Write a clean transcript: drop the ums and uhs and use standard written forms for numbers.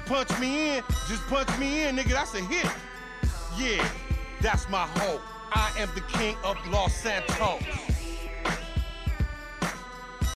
punch me in, nigga, that's a hit. Yeah, that's my hoe. I am the king of Los Santos.